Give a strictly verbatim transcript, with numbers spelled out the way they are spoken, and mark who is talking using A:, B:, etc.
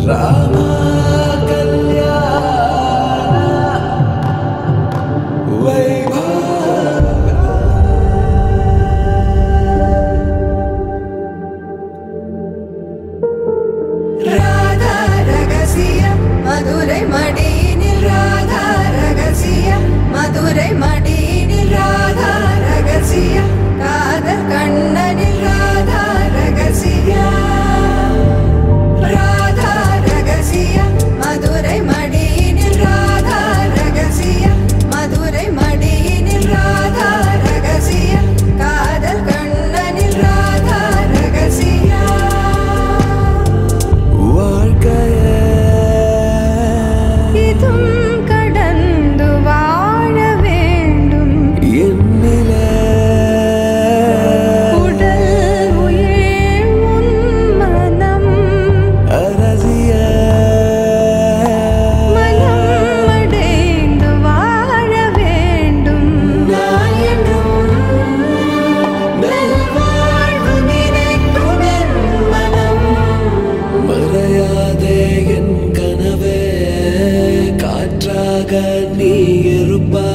A: Rama kalyana vaibhava
B: Radha ragasiya Madurai madinil Radha ragasiya Madurai madinil Radha ragasiya Kadal kannanil Radha ragasiya Radha ragasiya Madurai madinil Radha ragasiya Madurai madinil Radha ragasiya Kadal kannanil Radha ragasiya
A: வாழ்க்கையே
B: இதும் கடந்து வாழ வேண்டும்
A: என்னிலே
B: உடல் உயிர் உன் மனம்
A: அரசிய
B: மனம் அடைந்து வாழ வேண்டும் நான் என்றும் நல்வாழ்வு நினைக்கும் என் மனம்
A: மறையாதே என் கனவே காற்றாக நீ இருப்பாய்